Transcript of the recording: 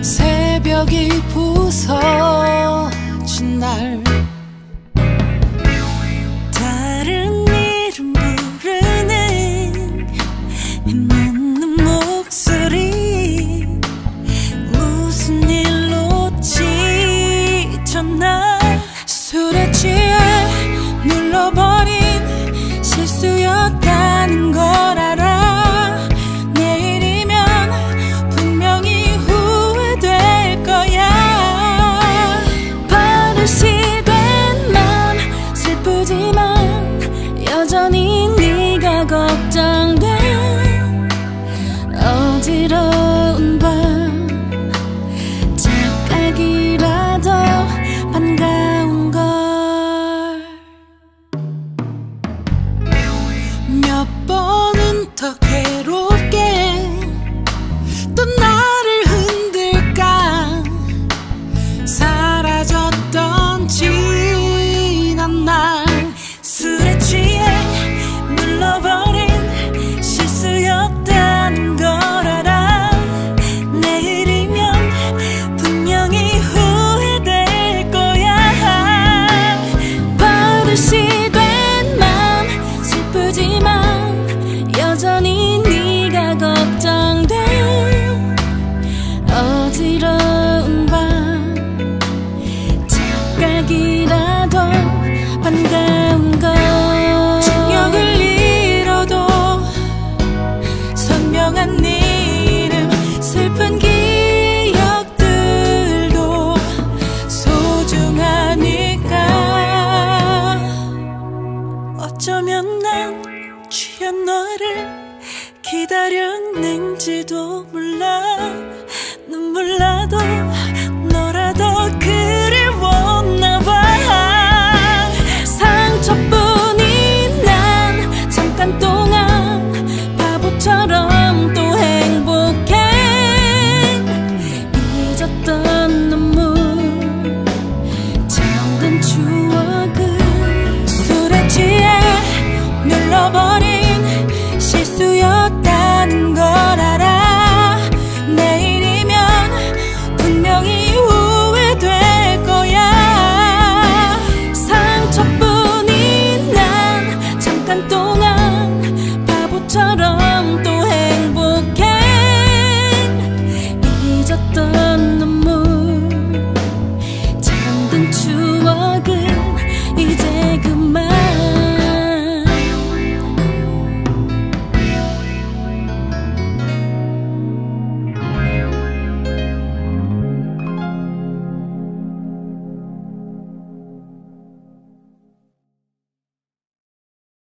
새벽이 부서진 날 다른 이름 부르는 묻는 목소리 무슨 일로 지쳤나 술에 취해 눌러버린 실수였다는 걸 알아. 내일이면 분명히 후회될 거야. 버릇이 된 맘 슬프지만 여전히 네가 걱정돼. 어지러운 밤 착각이라도 반가운 걸. 몇 번은 더 괴롭게 또 나를 흔들까. 사라졌던 지난 날 술에 취해 눌러버린 실수였다는 걸 알아. 내일이면 분명히 후회될 거야. 버릇이 된 맘 슬프지만 여전히 네가 걱정돼. 어지러운 밤 착각이라도 반가운 걸. 중력을 잃어도 선명한 네 이름 슬픈 기억들도 소중하니까. 어쩌면 난 취한 너를 기다렸는지도 몰라.